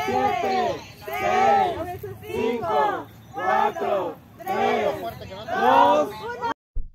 7, 6, 5, 4, 3, 2, 1.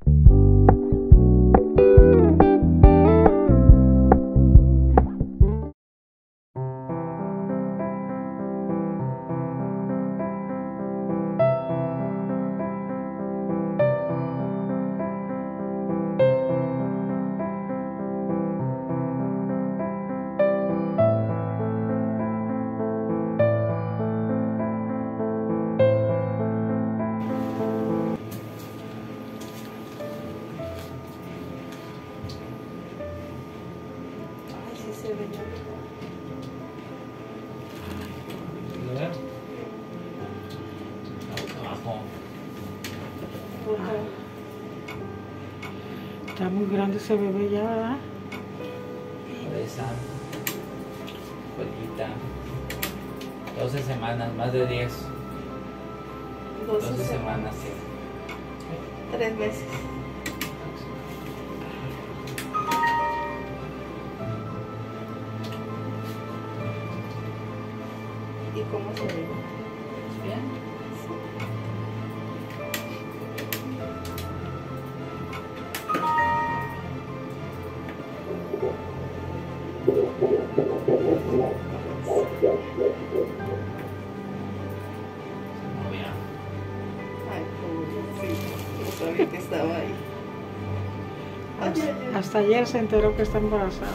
Está muy grande ese bebé ya, ¿verdad? Esa colita. 12 semanas, más de 10. 12 semanas, sí. 3 meses. ¿Y cómo se ve? Bien. Ay, pobrecito. No sabía que estaba ahí. Hasta ayer se enteró que está embarazada.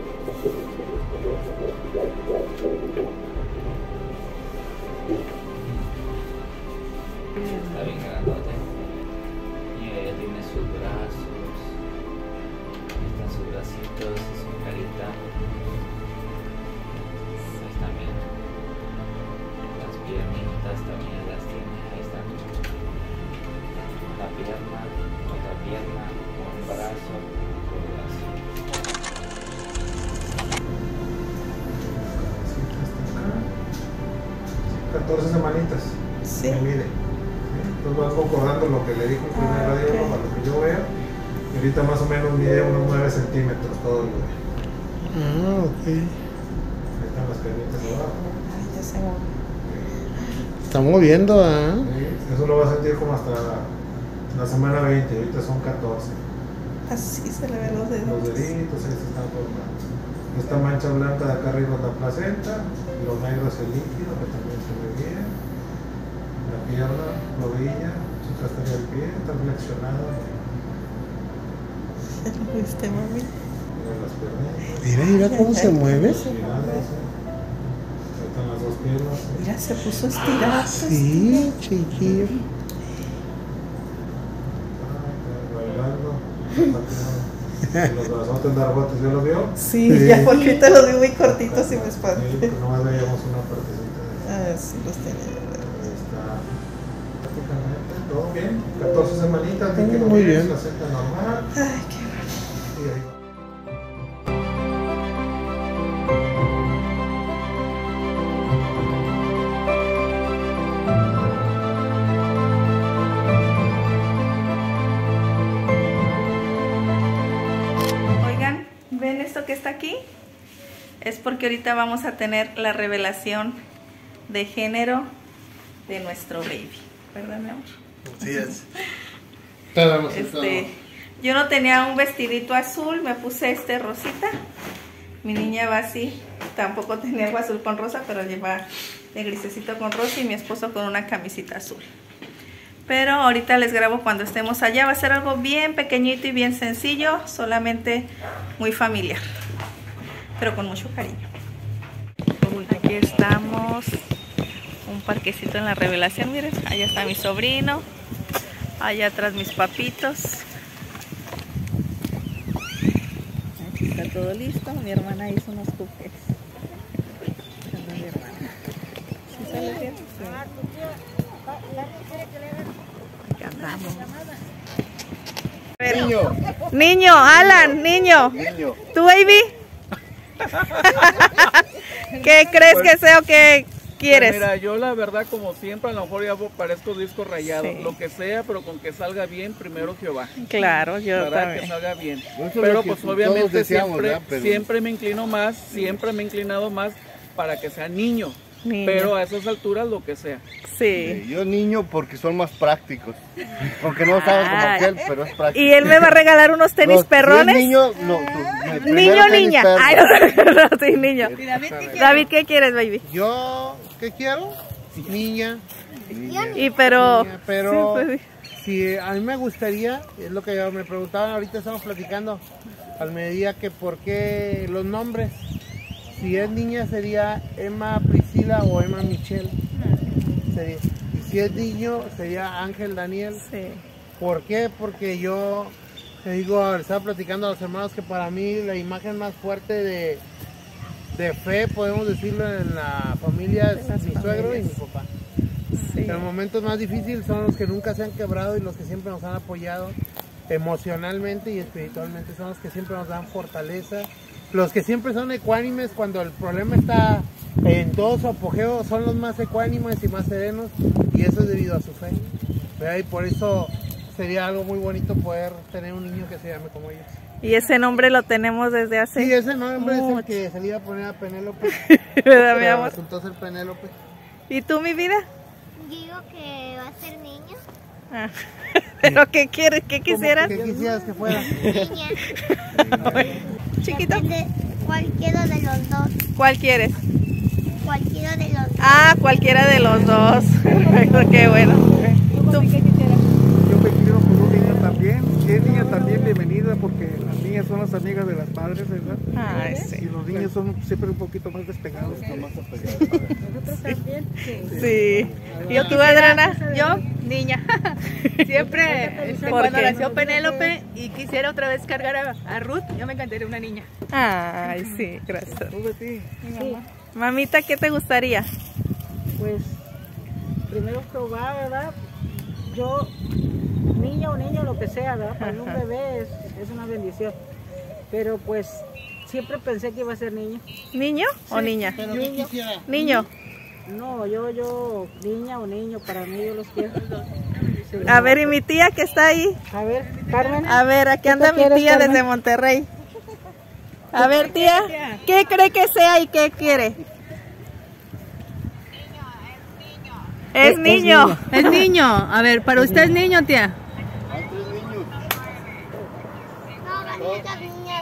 Está bien grandote. Y ella tiene sus brazos. Ahí están sus bracitos y su carita. Ahí están bien. Las piernitas también las tiene. Ahí están. La pierna, otra pierna, un brazo, otro brazo. 14 semanitas. Sí. Me mide. Entonces van concordando lo que le dijo el primer radiólogo a lo que yo veo. Y ahorita más o menos mide unos 9 centímetros todo el bebé. Ah, ok. Ahí están las piernitas abajo. Ay, ya se movió. Está moviendo, ¿ah? Sí, eso lo va a sentir como hasta la semana 20. Ahorita son 14. Así se le ven los dedos. Los deditos, ahí se están formando. Esta mancha blanca de acá arriba es la placenta. Lo negro es el líquido, que también se ve bien. La pierna, rodilla, chica estaría el pie, está flexionado. ¿Lo viste, mami? Mira las piernas. Mira, mira cómo se mueve. Estirándose. Ahí están las dos piernas. Mira, se puso estirado. Sí, chiquillo. Bailando. Los brazotes largotes, ¿ya lo vio? Sí, ya porque ahorita los vi muy cortitos y me Sí, espanté. pues nomás veíamos una partecita de Ah, sí, los tenía. ahí está. Prácticamente todo bien. 14 semanitas, líquido Muy bien, bien. placenta normal. Ay, qué bueno. Y ahí va. Oigan, ¿ven esto que está aquí? Es porque ahorita vamos a tener la revelación de género de nuestro baby. ¿Verdad, mi amor? Así es. Yo no tenía un vestidito azul, me puse este rosita. Mi niña va así, tampoco tenía algo azul con rosa, pero lleva de grisecito con rosa y mi esposo con una camisita azul. Pero ahorita les grabo cuando estemos allá, va a ser algo bien pequeñito y bien sencillo, solamente muy familiar, pero con mucho cariño. Uy, aquí estamos, un parquecito en la revelación, miren, allá está mi sobrino, allá atrás mis papitos. Aquí está todo listo, mi hermana hizo unos cupcakes. Mi hermana. ¿Sí sale bien? Sí. Aquí andamos. Niño, Alan, niño. ¿Tu baby? ¿Qué crees que sea o qué quieres? Pues mira, yo la verdad, como siempre, a lo mejor ya parezco disco rayado. Sí. Lo que sea, pero con que salga bien, primero Jehová. Claro, yo ¿Verdad? también. Que salga bien. Eso es Pero lo que pues todos obviamente deseamos, siempre, ¿verdad? Pero- siempre me inclino más, siempre me he inclinado más para que sea niño. Niño. Pero a esas alturas lo que sea. Sí. Yo niño porque son más prácticos. Aunque no sabes como aquel, pero es práctico. ¿Y él me va a regalar unos tenis perrones? Si es niño, no. Niño o niña. Ay, no, sí, niño. David, ¿qué quieres, baby? Yo, ¿qué quiero? Niña. Y pero... Niña, pero Sí, pues, si a mí me gustaría, es lo que me preguntaban, ahorita estamos platicando al mediodía, que por qué los nombres. Si es niña sería Emma Priscila o Emma Michelle. Sería. Y si es niño sería Ángel Daniel. sí. ¿Por qué? Porque yo te digo, estaba platicando a los hermanos que para mí la imagen más fuerte de fe, podemos decirlo, en la familia es mi suegro y mi papá. Sí. Los momentos más difíciles son los que nunca se han quebrado y los que siempre nos han apoyado emocionalmente y espiritualmente. Son los que siempre nos dan fortaleza. Los que siempre son ecuánimes cuando el problema está en todo su apogeo, son los más ecuánimes y más serenos, y eso es debido a su fe. ¿Verdad? Y por eso sería algo muy bonito poder tener un niño que se llame como ellos. Y ese nombre lo tenemos desde hace... Sí, ese nombre es el que se le iba a poner a Penélope. ¿Verdad, mi Pero amor? resultó ser Penélope. ¿Y tú, mi vida? Digo que va a ser niño. Ah. ¿Pero qué quieres? ¿Qué quisieras? ¿Qué quisieras que fuera? Niña. Chiquito. Cualquiera de los dos. ¿Cuál quieres? Cualquiera de los dos. Ah, cualquiera de los dos. Perfecto, qué bueno. ¿Tú? Yo me quiero con un niño también. Si es niña también, bienvenida, porque las niñas son las amigas de las madres, ¿verdad? Ay, Y sí. los niños son siempre un poquito más despegados. Sí. ¿Y tú, Adriana? Yo, niña. Siempre, ¿Por cuando qué? nació Penélope y quisiera otra vez cargar a Ruth, yo me encantaría una niña. Ay, sí, gracias. ¿Tú, Betty? Mamita, ¿qué te gustaría? Pues primero probar, ¿verdad? Yo, niña o niño, lo que sea, ¿verdad? Para un bebé es una bendición. Pero pues siempre pensé que iba a ser niño. ¿Niño o niña? Pero ¿qué quisiera? Niño. No, yo, niña o niño, para mí yo los quiero. Sí. A ver, ¿y mi tía que está ahí? A ver, Carmen. A ver, aquí ¿Tú anda qué mi quieres, tía Carmen? desde Monterrey. A ver, tía, ¿qué cree que sea y qué quiere? Es niño. Es niño. A ver, para usted es niño, tía. No, va a ser la niña.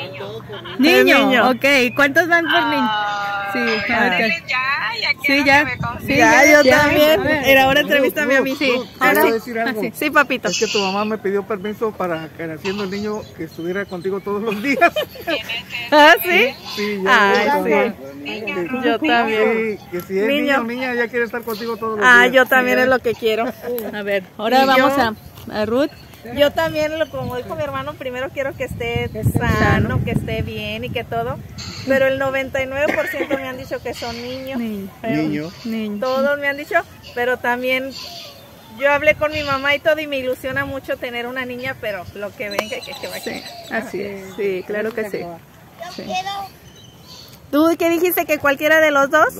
Niño. Ok, ¿cuántos van por niño? Sí, a ver qué. Sí, ya. Sí, Ya, yo ya. también. A ver. Mira, ahora entrevístame a mí. Sí. ¿Puedo Ahora decir algo? sí. Sí, papito. Es que tu mamá me pidió permiso para que naciendo el niño que estuviera contigo todos los días. ¿Ah, sí? Sí, Ay, ya. sí. Yo también. Sí, que si es Niño. niño o niña ya quiere estar contigo todos los Ah, días. yo también es lo que quiero. A ver, ahora ¿Y vamos yo? a Ruth. Yo también, como dijo mi hermano, primero quiero que esté sano, que esté bien y que todo. Pero el 99% me han dicho que son niños. Pero Niño. todos me han dicho, pero también yo hablé con mi mamá y todo y me ilusiona mucho tener una niña, pero lo que venga que va a Sí, así es. Sí, claro que sí. Yo quiero. ¿Tú qué dijiste? ¿Que cualquiera de los dos?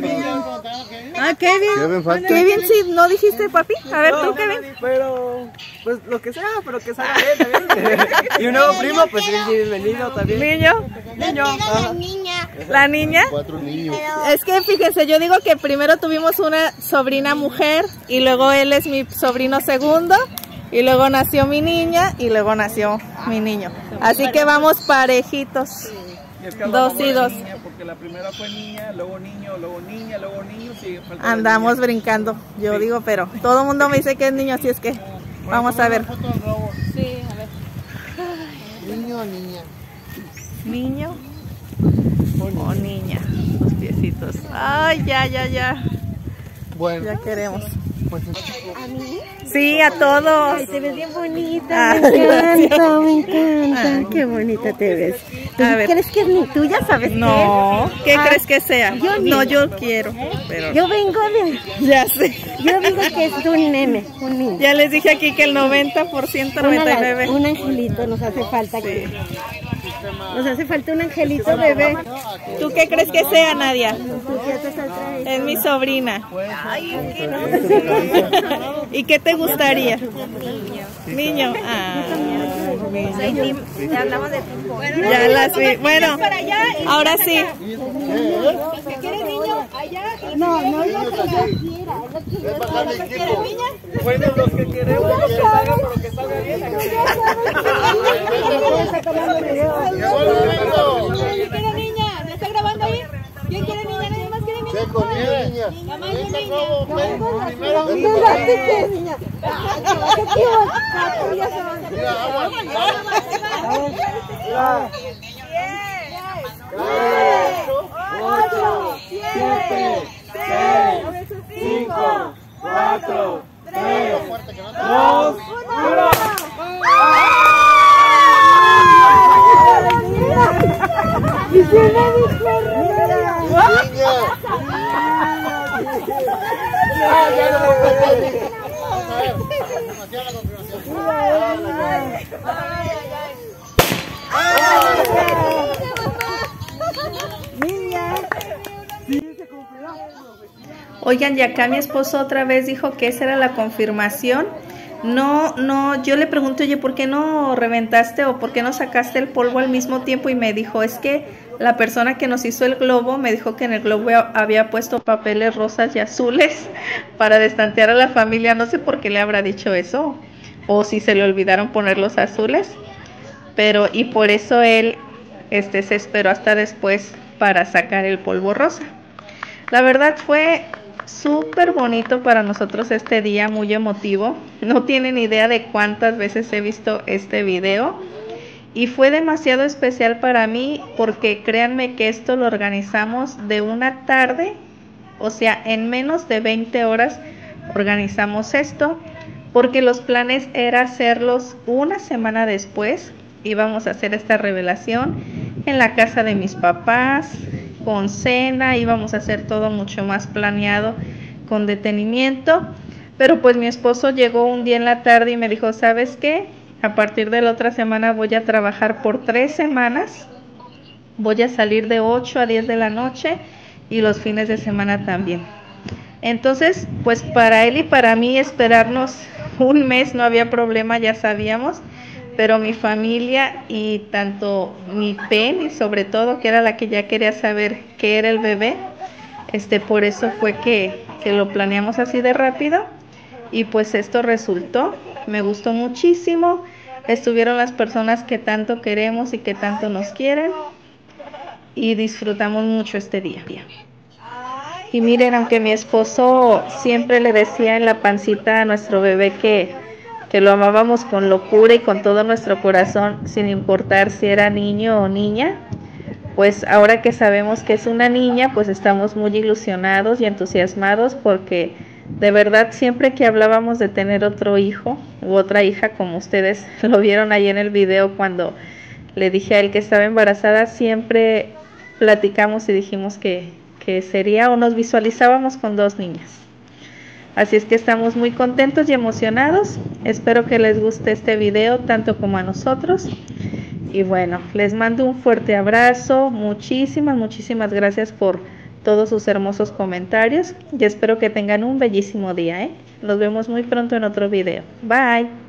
Ah, Kevin. Kevin falta. Kevin, sí, ¿no dijiste, papi? A ver, tú, Kevin. Pero, pues lo que sea, pero que salga bien también. Y un nuevo primo, pues bienvenido también. Niño, Yo quiero la niña. la niña. 4 niños. Pero Es que fíjense, yo digo que primero tuvimos una sobrina mujer y luego él es mi sobrino segundo y luego nació mi niña y luego nació mi niño. Así que vamos parejitos. Y es que Dos hablamos y de dos. niña, porque la primera fue niña, luego niño, luego niña, luego niño. Sí, falta la Andamos niña. brincando, yo digo, pero todo el mundo me dice que es niño, así es que vamos a ver. Sí, a ver. Niño o niña. ¿Niño o niña? Los piecitos. Ay, ya Bueno, queremos. pues Sí, a todos. Te ves bien bonita, Ah, me encanta, me Ah, encanta. Qué bonita te ves. A ver. ¿Crees que es ni tuya, sabes No, ¿qué Ah, crees que sea? yo No, niño. yo quiero, pero qué? Yo vengo de... ya sé. Yo digo que es un nene, un niño. Ya les dije aquí que el 90%, 99%. Un angelito nos hace falta. Nos hace falta un angelito bebé. ¿Tú qué crees que sea, Nadia? ¿Tú qué te traes? Es mi sobrina. ¿Y qué te gustaría? Niño. Ah, ya hablamos de ya las vi. Bueno, ahora sí. ¿Quieres niño? No, no, yo quiera. Bueno, los que queremos lo que salga, pero que salga bien. ¿Quién quiere niña? ¿Me está grabando ahí? ¿Quién quiere niña? ¿Nadie más quiere niña? Seco, niña. Mamá quiere niña. Primero. ¿Quién niña? Ocho, 7, 6, 5, 4, 3, 2, 1. Oigan, y acá mi esposo otra vez dijo que esa era la confirmación. No, yo le pregunté, oye, ¿por qué no reventaste o por qué no sacaste el polvo al mismo tiempo? Y me dijo, es que la persona que nos hizo el globo me dijo que en el globo había puesto papeles rosas y azules para destantear a la familia. No sé por qué le habrá dicho eso, o si se le olvidaron poner los azules, pero y por eso él se esperó hasta después para sacar el polvo rosa. La verdad fue súper bonito para nosotros este día, muy emotivo. No tienen idea de cuántas veces he visto este video y fue demasiado especial para mí porque créanme que esto lo organizamos de una tarde, o sea, en menos de 20 horas organizamos esto porque los planes era hacerlos una semana después. Íbamos a hacer esta revelación en la casa de mis papás, con cena, íbamos a hacer todo mucho más planeado, con detenimiento, pero pues mi esposo llegó un día en la tarde y me dijo, ¿sabes qué? A partir de la otra semana voy a trabajar por 3 semanas, voy a salir de 8 a 10 de la noche y los fines de semana también. Entonces, pues para él y para mí esperarnos un mes no había problema, ya sabíamos, pero mi familia y tanto mi Penny, sobre todo, que era la que ya quería saber qué era el bebé, por eso fue que lo planeamos así de rápido y pues esto resultó. Me gustó muchísimo, estuvieron las personas que tanto queremos y que tanto nos quieren y disfrutamos mucho este día. Y miren, aunque mi esposo siempre le decía en la pancita a nuestro bebé que lo amábamos con locura y con todo nuestro corazón, sin importar si era niño o niña, pues ahora que sabemos que es una niña, pues estamos muy ilusionados y entusiasmados porque de verdad siempre que hablábamos de tener otro hijo u otra hija, como ustedes lo vieron ahí en el video cuando le dije a él que estaba embarazada, siempre platicamos y dijimos que sería o nos visualizábamos con 2 niñas. Así es que estamos muy contentos y emocionados. Espero que les guste este video tanto como a nosotros. Y bueno, les mando un fuerte abrazo. Muchísimas gracias por todos sus hermosos comentarios. Y espero que tengan un bellísimo día, Nos vemos muy pronto en otro video. Bye.